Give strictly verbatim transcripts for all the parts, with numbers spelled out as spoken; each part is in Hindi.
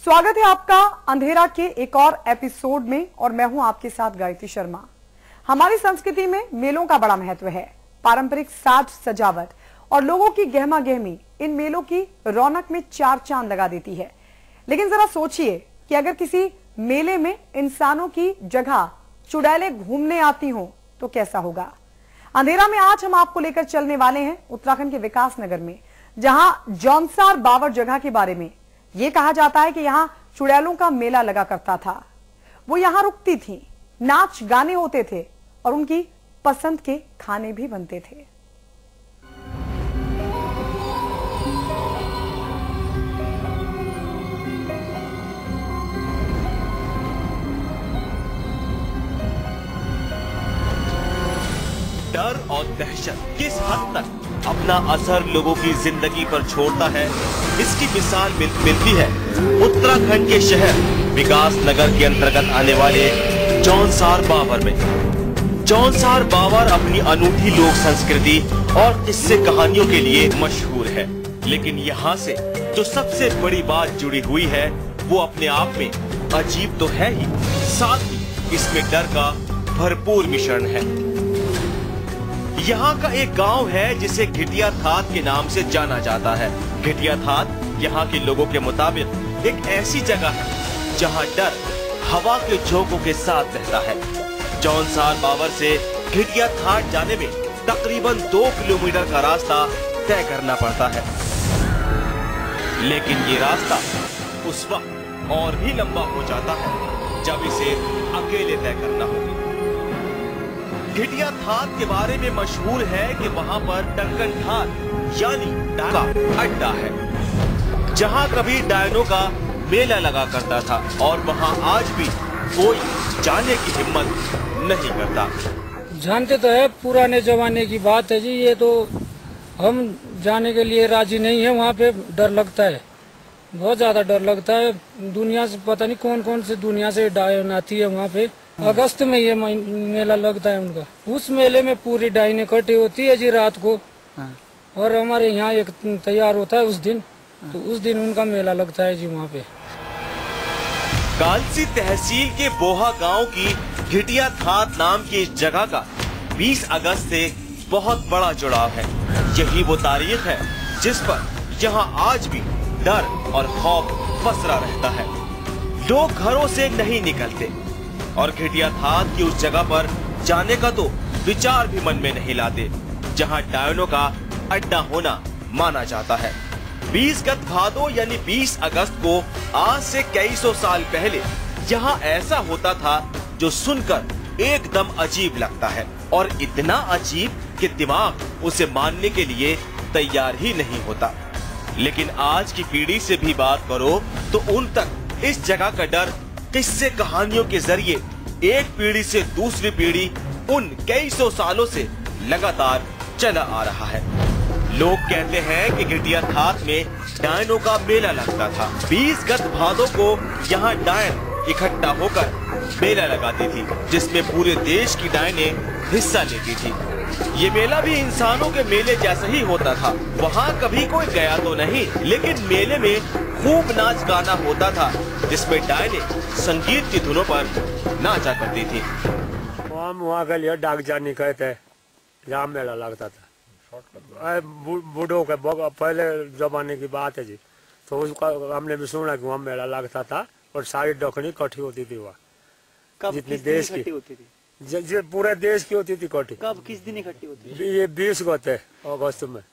स्वागत है आपका अंधेरा के एक और एपिसोड में और मैं हूं आपके साथ गायत्री शर्मा। हमारी संस्कृति में मेलों का बड़ा महत्व है। पारंपरिक साज सजावट और लोगों की गहमा गहमी इन मेलों की रौनक में चार चांद लगा देती है। लेकिन जरा सोचिए कि अगर किसी मेले में इंसानों की जगह चुड़ैलें घूमने आती हों तो कैसा होगा। अंधेरा में आज हम आपको लेकर चलने वाले हैं उत्तराखंड के विकास नगर में, जहां जौनसार बावर जगह के बारे में यह कहा जाता है कि यहां चुड़ैलों का मेला लगा करता था। वो यहां रुकती थी, नाच गाने होते थे और उनकी पसंद के खाने भी बनते थे। डर और दहशत किस हद तक अपना असर लोगों की जिंदगी पर छोड़ता है, इसकी मिसाल मिल, मिलती है उत्तराखंड के शहर विकास नगर के अंतर्गत आने वाले जौनसार बावर में। जौनसार बावर अपनी अनूठी लोक संस्कृति और किस्से कहानियों के लिए मशहूर है, लेकिन यहाँ से जो सबसे बड़ी बात जुड़ी हुई है वो अपने आप में अजीब तो है ही, साथ ही इसमें डर का भरपूर मिश्रण है। यहाँ का एक गांव है जिसे घिटिया थात के नाम से जाना जाता है। घिटिया थात यहाँ के लोगों के मुताबिक एक ऐसी जगह है जहाँ डर हवा के झोंकों के साथ रहता है। जौनसार बावर से घिटिया थाट जाने में तकरीबन दो किलोमीटर का रास्ता तय करना पड़ता है, लेकिन ये रास्ता उस वक्त और भी लंबा हो जाता है जब इसे अकेले तय करना हो। घिटिया थात के बारे में मशहूर है कि वहाँ पर डंकन थात यानी डायनो का अड्डा है, जहाँ कभी डायनो का मेला लगा करता था और वहाँ आज भी कोई जाने की हिम्मत नहीं करता। जानते तो है, पुराने जमाने की बात है जी, ये तो हम जाने के लिए राजी नहीं है। वहाँ पे डर लगता है, बहुत ज्यादा डर लगता है। दुनिया से पता नहीं कौन कौन से दुनिया से डायन आती है वहाँ पे। अगस्त में ये मेला लगता है उनका। उस मेले में पूरी डायन इकट्ठी होती है जी रात को, और हमारे यहाँ एक तैयार होता है उस दिन, तो उस दिन उनका मेला लगता है जी वहाँ पे। कालसी तहसील के बोहा गांव की घिटिया थात नाम की इस जगह का बीस अगस्त से बहुत बड़ा जुड़ाव है। यही वो तारीख है जिस पर यहाँ आज भी डर और खौफ पसरा रहता है। लोग घरों से नहीं निकलते और घिटिया थात की उस जगह पर जाने का तो विचार भी मन में नहीं लाते, जहां डायनो का अड्डा होना माना जाता है। बीस गत भादो यानी बीस अगस्त को आज से कई सौ साल पहले यहाँ ऐसा होता था जो सुनकर एकदम अजीब लगता है, और इतना अजीब कि दिमाग उसे मानने के लिए तैयार ही नहीं होता। लेकिन आज की पीढ़ी से भी बात करो तो उन तक इस जगह का डर किस्से कहानियों के जरिए एक पीढ़ी से दूसरी पीढ़ी उन कई सौ सालों से लगातार चला आ रहा है। लोग कहते हैं कि घिटिया थात में डायनों का मेला लगता था। बीस गत भादो को यहाँ डायन इकट्ठा होकर मेला लगाती थी, जिसमें पूरे देश की डायनें हिस्सा लेती थी। ये मेला भी इंसानों के मेले जैसा ही होता था। वहाँ कभी कोई गया तो नहीं, लेकिन मेले में खूब नाच गाना होता था, जिसमें डायनें संगीत की धुनों पर नाचा करती थी। हम वहाँ के लिए डाक जानी कहते जहाँ मेला लगता था। बूढ़ों के पहले जमाने की बात है जी, तो उसका हमने भी सुना कि वहाँ मेला लगता था और सारी डकनी इकट्ठी होती थी वहाँ। जितनी देश की होती थी, जो पूरे देश की होती थी इकट्ठी। कब किस दिन इकट्ठी होती थी? ये बीस को थे अगस्त में।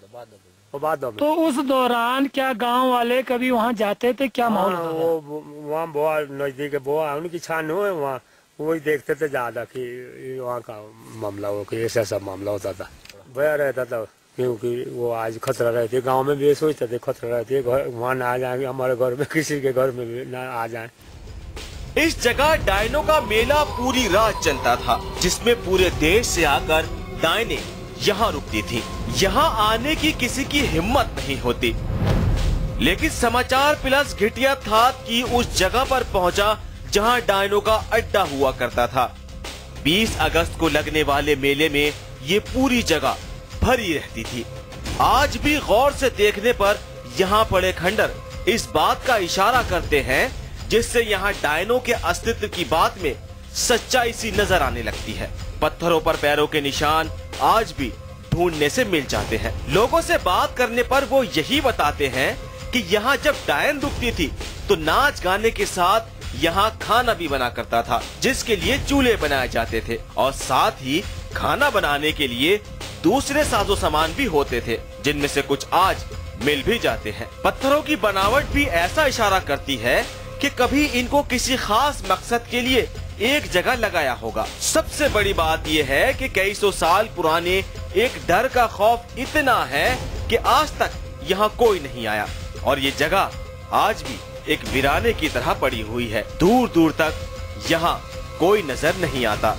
बाद में तो उस दौरान क्या गांव वाले कभी वहाँ जाते थे? क्या माहौल? वो वहाँ बोआ नजदीक बोआ उनकी छान हुए, वहाँ वही देखते थे ज्यादा कि वहाँ का मामला हो कि ऐसा सब मामला होता था, भया रहता था। क्योंकि वो आज खतरा रहती है, गाँव में भी सोचते थे खतरा रहती है, वहाँ ना आ जाएंगे, हमारे घर में किसी के घर में भी ना आ जाए। इस जगह डायनो का मेला पूरी रात चलता था, जिसमें पूरे देश से आकर डायनें यहाँ रुकती थी। यहाँ आने की किसी की हिम्मत नहीं होती, लेकिन समाचार प्लस घिटिया थात की उस जगह पर पहुँचा जहाँ डायनो का अड्डा हुआ करता था। बीस अगस्त को लगने वाले मेले में ये पूरी जगह भरी रहती थी। आज भी गौर से देखने पर यहाँ पड़े खंडर इस बात का इशारा करते हैं, जिससे यहाँ डायनों के अस्तित्व की बात में सच्चाई सी नजर आने लगती है। पत्थरों पर पैरों के निशान आज भी ढूंढने से मिल जाते हैं। लोगों से बात करने पर वो यही बताते हैं कि यहाँ जब डायन रुकती थी तो नाच गाने के साथ यहाँ खाना भी बना करता था, जिसके लिए चूल्हे बनाए जाते थे और साथ ही खाना बनाने के लिए दूसरे साजो सामान भी होते थे, जिनमें से कुछ आज मिल भी जाते हैं। पत्थरों की बनावट भी ऐसा इशारा करती है कि कभी इनको किसी खास मकसद के लिए एक जगह लगाया होगा। सबसे बड़ी बात यह है कि कई सौ साल पुराने एक डर का खौफ इतना है कि आज तक यहाँ कोई नहीं आया और ये जगह आज भी एक वीराने की तरह पड़ी हुई है। दूर दूर तक यहाँ कोई नजर नहीं आता।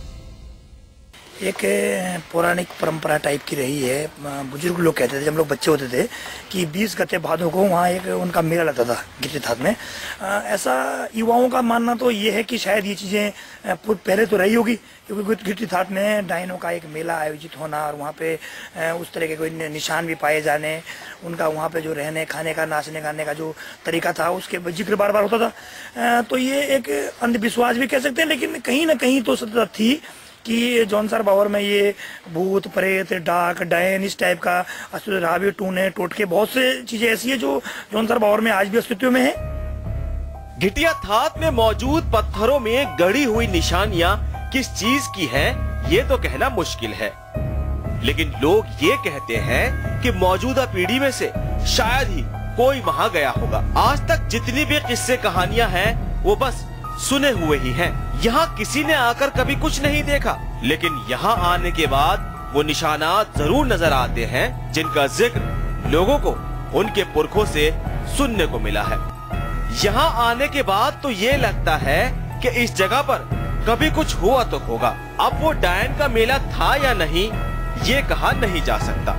एक पौराणिक परंपरा टाइप की रही है। बुजुर्ग लोग कहते थे जब हम लोग बच्चे होते थे कि बीस गते भादों को वहाँ एक उनका मेला लगता था गिट्टी थात में। ऐसा युवाओं का मानना तो ये है कि शायद ये चीज़ें पहले तो रही होगी, क्योंकि गिट्टी थात में डायनों का एक मेला आयोजित होना और वहाँ पे उस तरह के कोई निशान भी पाए जाने, उनका वहाँ पे जो रहने खाने का नाचने गाने का जो तरीका था उसके जिक्र बार बार होता था। तो ये एक अंधविश्वास भी कह सकते हैं, लेकिन कहीं ना कहीं तो सत्यता थी कि जौनसार बावर में ये भूत प्रेत डाक डायन इस टाइप का अस्तित्व रहा भी। टूने टोटके बहुत से चीजें ऐसी है जो जौनसार बावर में आज भी अस्तित्व में है। घिटिया थात में मौजूद पत्थरों में गढ़ी हुई निशानियां किस चीज की हैं, ये तो कहना मुश्किल है, लेकिन लोग ये कहते हैं कि मौजूदा पीढ़ी में से शायद ही कोई वहां गया होगा। आज तक जितनी भी किस्से कहानियां हैं वो बस सुने हुए ही हैं। यहाँ किसी ने आकर कभी कुछ नहीं देखा, लेकिन यहाँ आने के बाद वो निशानात जरूर नजर आते हैं जिनका जिक्र लोगों को उनके पुरखों से सुनने को मिला है। यहाँ आने के बाद तो ये लगता है कि इस जगह पर कभी कुछ हुआ तो होगा। अब वो डायन का मेला था या नहीं, ये कहा नहीं जा सकता।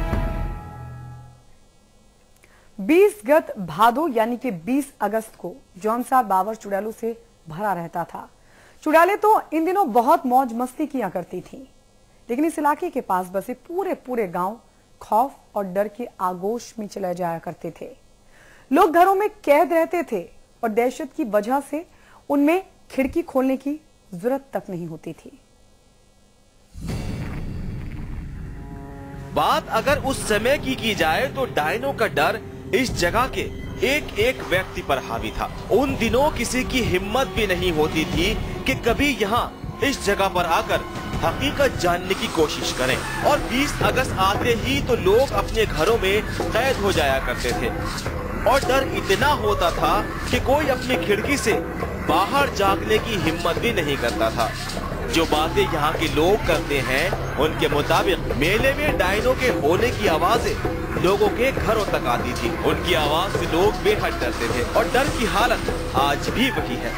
बीस गत भादो यानी कि बीस अगस्त को जौनसार बावर चुड़ैलों से भरा रहता था। चुड़ैलें तो इन दिनों बहुत मौज मस्ती किया करती थीं, लेकिन इस इलाके के पास बसे पूरे पूरे गांव खौफ और डर के आगोश में चले जाया करते थे। लोग घरों में कैद रहते थे और दहशत की वजह से उनमें खिड़की खोलने की जरूरत तक नहीं होती थी। बात अगर उस समय की की जाए तो डायनों का डर इस जगह के एक एक व्यक्ति पर हावी था। उन दिनों किसी की हिम्मत भी नहीं होती थी कि कभी यहाँ इस जगह पर आकर हकीकत जानने की कोशिश करें। और बीस अगस्त आते ही तो लोग अपने घरों में कैद हो जाया करते थे और डर इतना होता था कि कोई अपनी खिड़की से बाहर झांकने की हिम्मत भी नहीं करता था। जो बातें यहाँ के लोग करते हैं उनके मुताबिक मेले में डायनों के होने की आवाजें लोगों के घरों तक आती थी। उनकी आवाज से लोग बेहद डरते थे और डर की हालत आज भी वही है।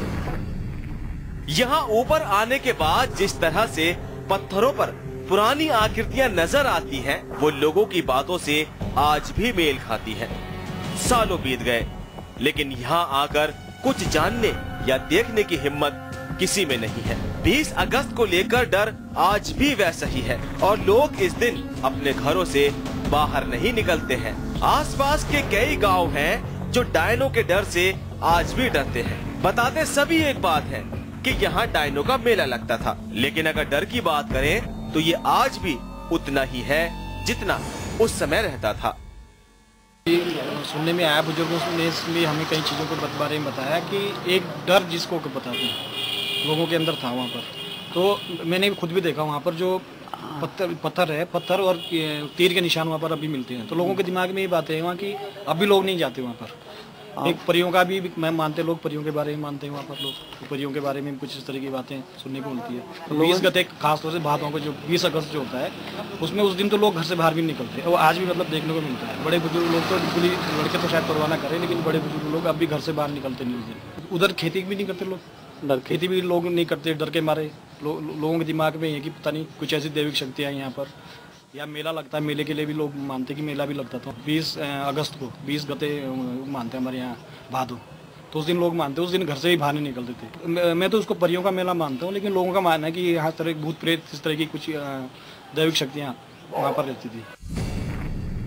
यहाँ ऊपर आने के बाद जिस तरह से पत्थरों पर पुरानी आकृतियां नजर आती हैं, वो लोगों की बातों से आज भी मेल खाती हैं। सालों बीत गए, लेकिन यहाँ आकर कुछ जानने या देखने की हिम्मत किसी में नहीं है। बीस अगस्त को लेकर डर आज भी वैसा ही है और लोग इस दिन अपने घरों से बाहर नहीं निकलते हैं। आसपास के कई गांव हैं जो डायनों के डर से आज भी डरते हैं। बताते सभी एक बात है कि यहाँ डायनों का मेला लगता था, लेकिन अगर डर की बात करें तो ये आज भी उतना ही है जितना उस समय रहता था। सुनने में आया, बुजुर्गों ने इसलिए हमें कई चीज़ों के बारे में बताया कि एक डर जिसको बताते हैं लोगों के अंदर था वहाँ पर। तो मैंने खुद भी देखा वहाँ पर जो पत्थर पत्थर है पत्थर और तीर के निशान वहाँ पर अभी मिलते हैं। तो लोगों के दिमाग में ये बात है वहाँ की अभी लोग नहीं जाते वहाँ पर। एक परियों का भी मैं मानते लोग परियों के बारे में मानते हैं वहाँ पर लोग, तो परियों के बारे में कुछ इस तरह की बातें सुनने को मिलती है। तो बीस गते खासतौर से भादों को जो बीस अगस्त जो होता है उसमें उस दिन तो लोग घर से बाहर भी नहीं निकलते और आज भी मतलब देखने को मिलता है। बड़े बुजुर्ग लोग तो बिल्कुल ही, लड़के तो शायद परवाह ना करें, लेकिन बड़े बुजुर्ग लोग अब भी घर से बाहर निकलते नहीं उस दिन। उधर खेती भी नहीं करते लोग, खेती भी लोग नहीं करते डर के मारे। लो, लोगों के दिमाग में है कि पता नहीं कुछ ऐसी दैविक शक्तियाँ यहाँ पर, या मेला लगता है, मेले के लिए भी लोग मानते कि मेला भी लगता था बीस अगस्त को। बीस गते मानते हैं हमारे यहाँ भादो, तो उस दिन लोग मानते हैं उस दिन घर से ही बाहर नहीं निकलते थे। मैं तो उसको परियों का मेला मानता हूँ, लेकिन लोगों का मानना है कि यहाँ तरह भूत प्रेत इस तरह की कुछ दैविक शक्तियाँ वहाँ पर रहती थी।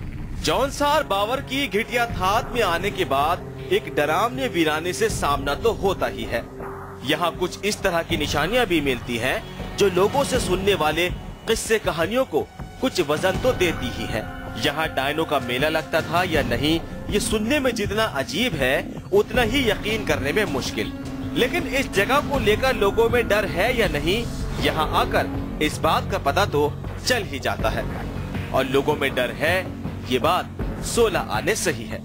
जौनसार बावर की घिटिया थात में आने के बाद एक डरावने वीराने से सामना तो होता ही है। यहाँ कुछ इस तरह की निशानियाँ भी मिलती हैं जो लोगों से सुनने वाले किस्से कहानियों को कुछ वजन तो देती ही है। यहाँ डायनो का मेला लगता था या नहीं, ये सुनने में जितना अजीब है उतना ही यकीन करने में मुश्किल। लेकिन इस जगह को लेकर लोगों में डर है या नहीं, यहाँ आकर इस बात का पता तो चल ही जाता है। और लोगों में डर है, ये बात सोलह आने सही है।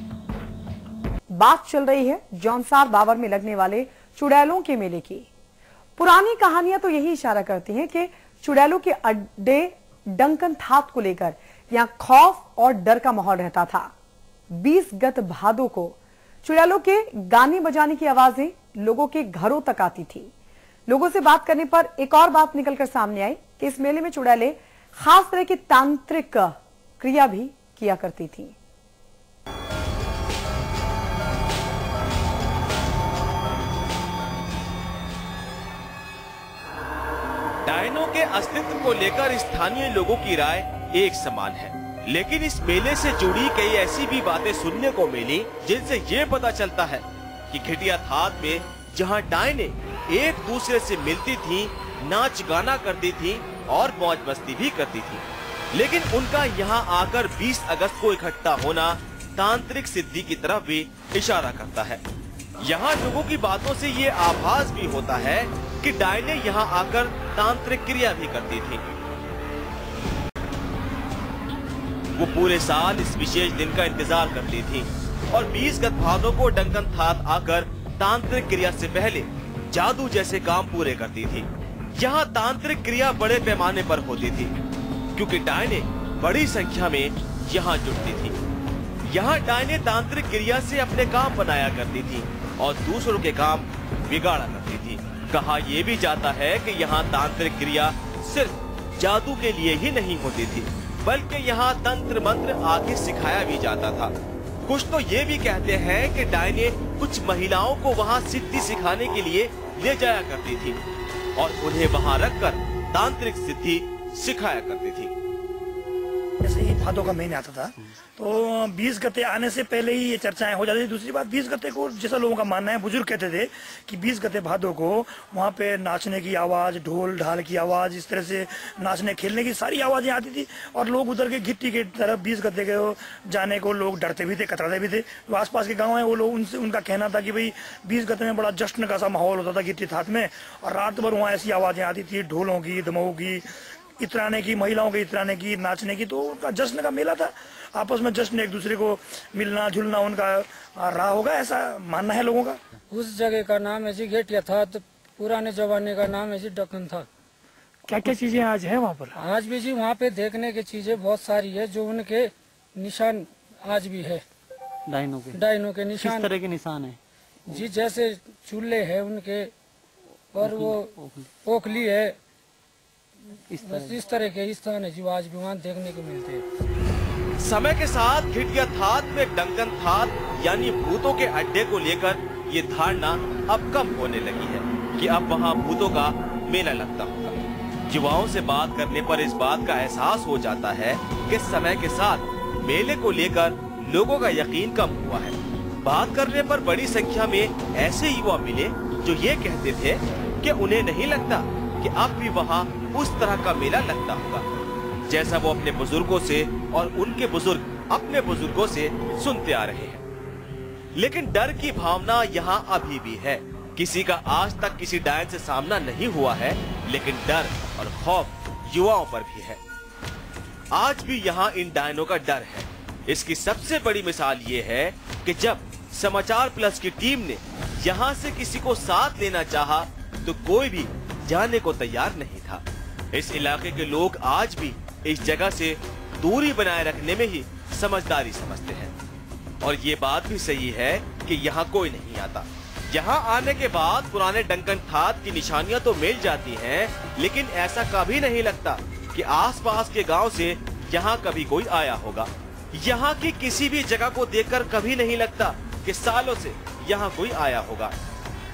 बात चल रही है जौनसार बावर में लगने वाले चुड़ैलों के मेले की। पुरानी कहानियां तो यही इशारा करती हैं कि चुड़ैलों के अड्डे डंकन थात को लेकर यहाँ खौफ और डर का माहौल रहता था। बीस गत भादो को चुड़ैलों के गाने बजाने की आवाजें लोगों के घरों तक आती थी। लोगों से बात करने पर एक और बात निकलकर सामने आई कि इस मेले में चुड़ैलें खास तरह की तांत्रिक क्रिया भी किया करती थी। डायनो के अस्तित्व को लेकर स्थानीय लोगों की राय एक समान है, लेकिन इस मेले से जुड़ी कई ऐसी भी बातें सुनने को मिली जिनसे ये पता चलता है कि घिटिया थात में जहां डायने एक दूसरे से मिलती थी, नाच गाना करती थी और मौज मस्ती भी करती थी, लेकिन उनका यहाँ आकर बीस अगस्त को इकट्ठा होना तांत्रिक सिद्धि की तरफ भी इशारा करता है। यहाँ लोगों की बातों से ये आभास भी होता है कि डायने यहाँ आकर तांत्रिक क्रिया भी करती थी। वो पूरे साल इस विशेष दिन का इंतजार करती थी और बीस गत भादों को डंकन थात आकर तांत्रिक क्रिया से पहले जादू जैसे काम पूरे करती थी। यहाँ तांत्रिक क्रिया बड़े पैमाने पर होती थी क्योंकि डायने बड़ी संख्या में यहाँ जुटती थी। यहाँ डायने तांत्रिक क्रिया से अपने काम बनाया करती थी और दूसरों के काम बिगाड़ा करती थी। कहा यह भी जाता है कि यहाँ तांत्रिक क्रिया सिर्फ जादू के लिए ही नहीं होती थी, बल्कि यहाँ तंत्र मंत्र आगे सिखाया भी जाता था। कुछ तो ये भी कहते हैं कि डायने कुछ महिलाओं को वहाँ सिद्धि सिखाने के लिए ले जाया करती थी और उन्हें वहाँ रखकर तांत्रिक सिद्धि सिखाया करती थी। जैसे ही भादों का महीना आता था तो बीस गते आने से पहले ही ये चर्चाएं हो जाती थी। दूसरी बात, बीस गते को जैसा लोगों का मानना है, बुजुर्ग कहते थे कि बीस गते भादों को वहाँ पे नाचने की आवाज, ढोल ढाल की आवाज, इस तरह से नाचने खेलने की सारी आवाजें आती थी और लोग उधर के घिट्टी के तरफ बीस गते के जाने को लोग डरते भी थे, कतराते भी थे। तो आसपास के गाँव है वो लोग, उनसे उनका कहना था कि भाई बीस गते में बड़ा जश्न का सा माहौल होता था घिट्टी थात में और रात भर वहाँ ऐसी आवाजें आती थी, ढोलों की, दमऊ की, इतराने की, महिलाओं के इतराने की, नाचने की। तो उनका जश्न का मेला था, आपस में जश्न, एक दूसरे को मिलना जुलना उनका रहा होगा, ऐसा मानना है लोगों का। उस जगह का नाम है जी घिटिया थात, पुराने जमाने का नाम है जी डंकन थात। क्या क्या चीजें आज है वहाँ पर? आज भी जी वहाँ पे देखने की चीजें बहुत सारी है जो उनके निशान आज भी है। डायनो के डायनो के निशान, किस तरह के निशान है जी? जैसे चूल्हे है उनके और वो ओखली है, इस बस इस तरह के स्थान है जो आज भी वहाँ देखने को मिलते हैं। समय के साथ घिटिया थात में डंकन थात यानी भूतों के अड्डे को लेकर ये धारणा अब कम होने लगी है कि अब वहाँ भूतों का मेला लगता होगा। युवाओं से बात करने पर इस बात का एहसास हो जाता है कि समय के साथ मेले को लेकर लोगों का यकीन कम हुआ है। बात करने पर बड़ी संख्या में ऐसे युवा मिले जो ये कहते थे कि उन्हें नहीं लगता कि अब भी वहाँ उस तरह का मेला लगता होगा जैसा वो अपने बुजुर्गों से और उनके बुजुर्ग अपने बुजुर्गों से सुनते आ रहे हैं। लेकिन डर की भावना यहाँ अभी भी है। किसी का आज तक किसी डायन से सामना नहीं हुआ है, लेकिन डर और खौफ युवाओं पर भी है। आज भी यहाँ इन डायनों का डर है। इसकी सबसे बड़ी मिसाल ये है कि जब समाचार प्लस की टीम ने यहाँ से किसी को साथ लेना चाहा तो कोई भी जाने को तैयार नहीं था। इस इलाके के लोग आज भी इस जगह से दूरी बनाए रखने में ही समझदारी समझते हैं और ये बात भी सही है कि यहाँ कोई नहीं आता। यहाँ आने के बाद पुराने डंकन थात की निशानियां तो मिल जाती हैं, लेकिन ऐसा कभी नहीं लगता कि आसपास के गांव से यहाँ कभी कोई आया होगा। यहाँ की किसी भी जगह को देखकर कभी नहीं लगता कि सालों से यहाँ कोई आया होगा।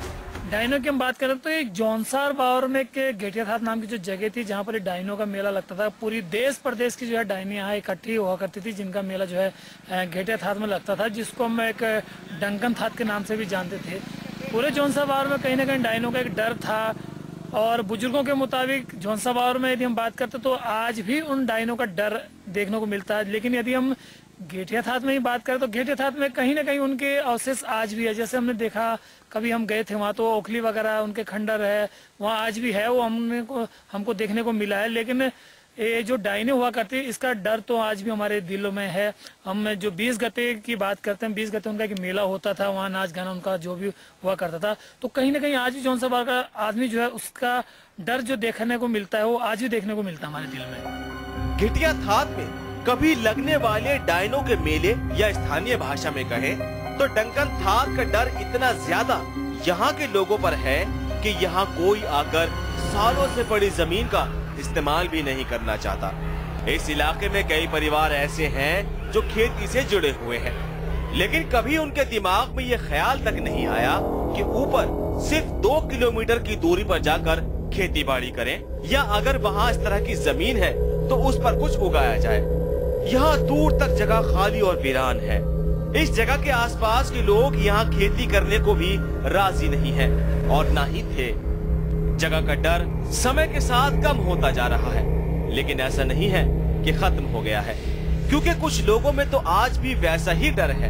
डायनो की हम बात करें तो एक जौनसार बावर में के घेटिया थात नाम की जो जगह थी जहाँ पर डायनो का मेला लगता था। पूरी देश प्रदेश की जो है डायनी यहाँ इकट्ठी हुआ करती थी, जिनका मेला जो है घेटिया थात में लगता था, जिसको हम एक डंकन थात के नाम से भी जानते थे। पूरे जौनसार बावर में कहीं ना कहीं डायनो का एक डर था। और बुजुर्गों के मुताबिक जौनसार बावर में यदि हम बात करते तो आज भी उन डायनो का डर देखने को मिलता है। लेकिन यदि हम घेटिया थात में ही बात करें तो घेटिया थात में कहीं ना कहीं उनके अवशेष आज भी है। जैसे हमने देखा, कभी हम गए थे वहाँ तो ओखली वगैरह उनके खंडर है, वहाँ आज भी है, वो हमने को हमको देखने को मिला है। लेकिन ये जो डायने हुआ करती है इसका डर तो आज भी हमारे दिलों में है। हम जो बीस गते की बात करते हैं, बीस गते उनका एक मेला होता था, वहाँ नाच गाना उनका जो भी हुआ करता था, तो कहीं ना कहीं आज भी जौनसार बावर का आदमी जो है उसका डर जो देखने को मिलता है वो आज भी देखने को मिलता है हमारे दिल में। घिटिया थात में कभी लगने वाले डायनो के मेले या स्थानीय भाषा में कहे तो डंकन थात का डर इतना ज्यादा यहाँ के लोगों पर है कि यहाँ कोई आकर सालों से पड़ी जमीन का इस्तेमाल भी नहीं करना चाहता। इस इलाके में कई परिवार ऐसे हैं जो खेती से जुड़े हुए हैं, लेकिन कभी उनके दिमाग में ये ख्याल तक नहीं आया कि ऊपर सिर्फ दो किलोमीटर की दूरी पर जाकर खेती बाड़ी करें, या अगर वहाँ इस तरह की जमीन है तो उस पर कुछ उगाया जाए। यहाँ दूर तक जगह खाली और वीरान है। इस जगह के आसपास के लोग यहाँ खेती करने को भी राजी नहीं है और ना ही थे। जगह का डर समय के साथ कम होता जा रहा है, लेकिन ऐसा नहीं है कि खत्म हो गया है, क्योंकि कुछ लोगों में तो आज भी वैसा ही डर है।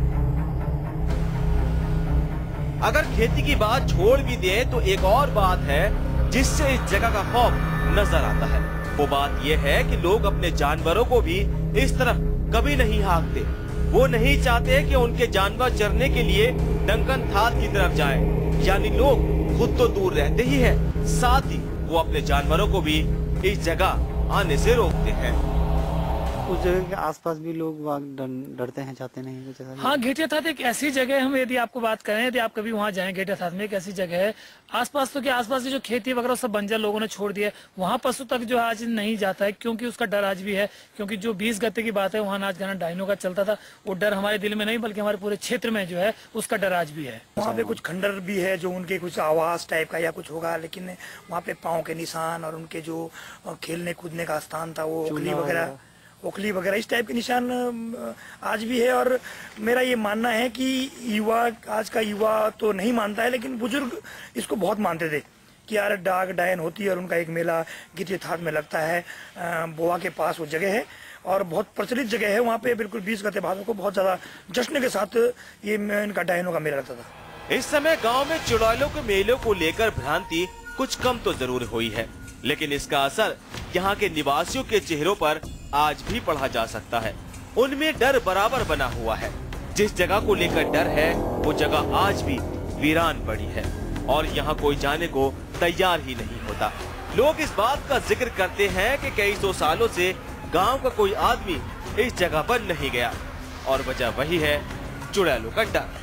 अगर खेती की बात छोड़ भी दे तो एक और बात है जिससे इस जगह का खौफ नजर आता है। वो बात यह है कि लोग अपने जानवरों को भी इस तरफ कभी नहीं हाँकते। वो नहीं चाहते कि उनके जानवर चरने के लिए डंकन थात की तरफ जाएं। यानी लोग खुद तो दूर रहते ही हैं, साथ ही वो अपने जानवरों को भी इस जगह आने से रोकते हैं। उस जगह के आसपास भी लोग डरते हैं, चाहते नहीं कुछ ऐसा। हाँ, घेटिया थात एक ऐसी जगह है, हम यदि आपको बात करें, यदि आप कभी वहाँ जाएं, घेटिया थात में एक ऐसी जगह है, आसपास तो क्या आसपास की जो खेती वगैरह सब बंजर लोगों ने छोड़ दिया है। वहाँ पशु तक जो आज नहीं जाता है, क्योंकि उसका डर आज भी है। क्योंकि जो बीस गते की बात है, वहाँ नाच गाना डायनो का चलता था, वो डर हमारे दिल में नहीं बल्कि हमारे पूरे क्षेत्र में जो है उसका डर आज भी है। वहाँ पे कुछ खंडर भी है जो उनके कुछ आवास टाइप का या कुछ होगा, लेकिन वहाँ पे पाँव के निशान और उनके जो खेलने कूदने का स्थान था, वो ओखली वगैरह ओखली वगैरह इस टाइप के निशान आज भी है। और मेरा ये मानना है कि युवा, आज का युवा तो नहीं मानता है, लेकिन बुजुर्ग इसको बहुत मानते थे कि यार डाक डायन होती है और उनका एक मेला घिटिया थात में लगता है। बोआ के पास वो जगह है और बहुत प्रचलित जगह है। वहाँ पे बिल्कुल बीस गते भादों को बहुत ज्यादा जश्न के साथ ये इनका डायनों का मेला लगता था। इस समय गाँव में चुड़ैलों के मेलों को लेकर भ्रांति कुछ कम तो जरूर हुई है, लेकिन इसका असर यहाँ के निवासियों के चेहरों पर आज भी पढ़ा जा सकता है। उनमें डर बराबर बना हुआ है। जिस जगह को लेकर डर है वो जगह आज भी वीरान पड़ी है और यहाँ कोई जाने को तैयार ही नहीं होता। लोग इस बात का जिक्र करते हैं कि कई सौ सालों से गांव का कोई आदमी इस जगह पर नहीं गया और वजह वही है चुड़ैलों का डर।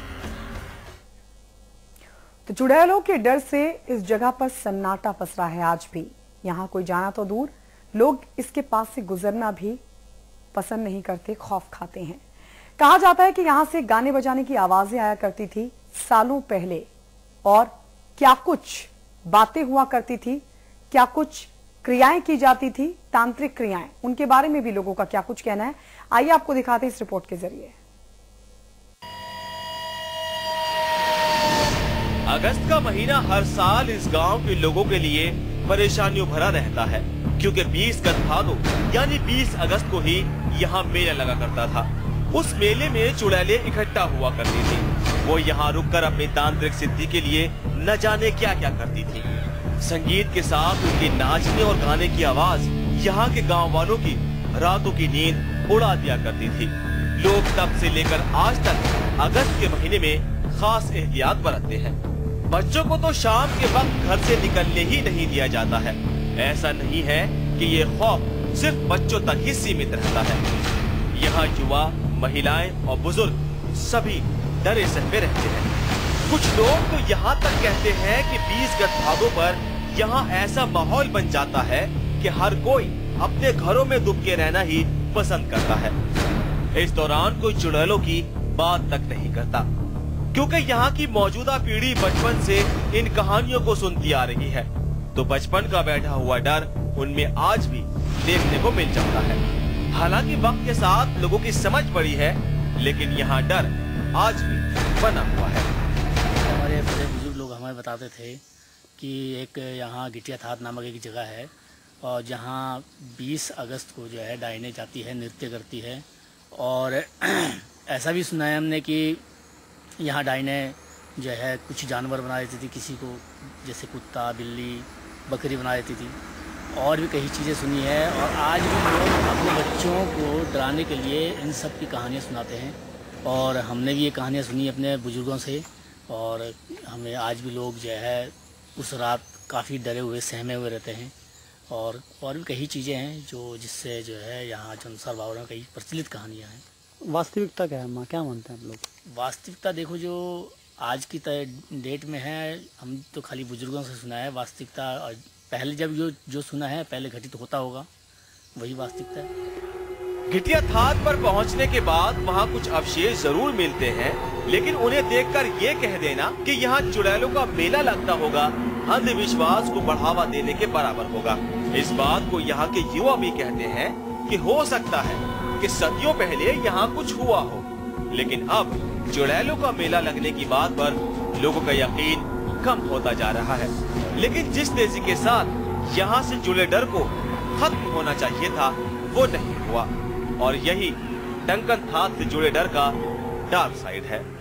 तो चुड़ैलों के डर से इस जगह पर सन्नाटा पसरा है आज भी। यहाँ कोई जाना तो दूर, लोग इसके पास से गुजरना भी पसंद नहीं करते, खौफ खाते हैं। कहा जाता है कि यहाँ से गाने बजाने की आवाजें आया करती थी सालों पहले, और क्या कुछ बातें हुआ करती थी, क्या कुछ क्रियाएं की जाती थी, तांत्रिक क्रियाएं, उनके बारे में भी लोगों का क्या कुछ कहना है। आइए आपको दिखाते हैं इस रिपोर्ट के जरिए। अगस्त का महीना हर साल इस गांव के लोगों के लिए परेशानियों भरा रहता है, क्योंकि बीस गत भादो यानी बीस अगस्त को ही यहाँ मेला लगा करता था। उस मेले में चुड़ैलें इकट्ठा हुआ करती थी। वो यहाँ रुककर अपनी तांत्रिक सिद्धि के लिए न जाने क्या क्या करती थी। संगीत के साथ उनके नाचने और गाने की आवाज यहाँ के गांव वालों की रातों की नींद उड़ा दिया करती थी। लोग तब से लेकर आज तक अगस्त के महीने में खास एहतियात बरतते हैं। बच्चों को तो शाम के वक्त घर से निकलने ही नहीं दिया जाता है। ऐसा नहीं है कि ये खौफ सिर्फ बच्चों तक ही सीमित रहता है। यहाँ युवा, महिलाएं और बुजुर्ग सभी डरे सहमे रहते हैं। कुछ लोग तो यहाँ तक कहते हैं कि बीस गत भादों पर यहाँ ऐसा माहौल बन जाता है कि हर कोई अपने घरों में दुब के रहना ही पसंद करता है। इस दौरान कोई चुड़ैलों की बात तक नहीं करता। क्योंकि यहाँ की मौजूदा पीढ़ी बचपन से इन कहानियों को सुनती आ रही है, तो बचपन का बैठा हुआ डर उनमें आज भी देखने को मिल जाता है। हालांकि वक्त के साथ लोगों की समझ बढ़ी है, लेकिन यहाँ डर आज भी बना हुआ है। हमारे बड़े बुजुर्ग लोग हमें बताते थे कि एक यहाँ गिटिया थात नामक एक जगह है, और जहाँ बीस अगस्त को जो है डाइने जाती है, नृत्य करती है। और ऐसा भी सुना है हमने कि यहाँ डाइने जो है कुछ जानवर बना देती थी किसी को, जैसे कुत्ता, बिल्ली, बकरी बना देती थी, और भी कई चीज़ें सुनी है। और आज भी लोग अपने बच्चों को डराने के लिए इन सब की कहानियाँ सुनाते हैं, और हमने भी ये कहानियाँ सुनी अपने बुजुर्गों से। और हमें आज भी लोग जो है उस रात काफ़ी डरे हुए, सहमे हुए रहते हैं। और और भी कई चीज़ें हैं जो जिससे जो है यहाँ जनसर बावड़ा में कई प्रचलित कहानियाँ हैं। वास्तविकता क्या है माँ, क्या मानते हैं आप लोग? वास्तविकता देखो, जो आज की डेट में है, हम तो खाली बुजुर्गों से सुना है। वास्तविकता और पहले जब जो जो सुना है पहले घटित होता होगा, वही वास्तविकता है। गिटिया थात पर पहुंचने के बाद वहां कुछ अवशेष जरूर मिलते हैं, लेकिन उन्हें देखकर ये कह देना कि यहाँ चुड़ैलों का मेला लगता होगा, अंधविश्वास को बढ़ावा देने के बराबर होगा। इस बात को यहाँ के युवा भी कहते हैं कि हो सकता है कि सदियों पहले यहाँ कुछ हुआ हो, लेकिन अब चुड़ैलों का मेला लगने की बात पर लोगों का यकीन कम होता जा रहा है। लेकिन जिस तेजी के साथ यहाँ से जुड़े डर को खत्म होना चाहिए था, वो नहीं हुआ, और यही डंकन थात से जुड़े डर का डार्क साइड है।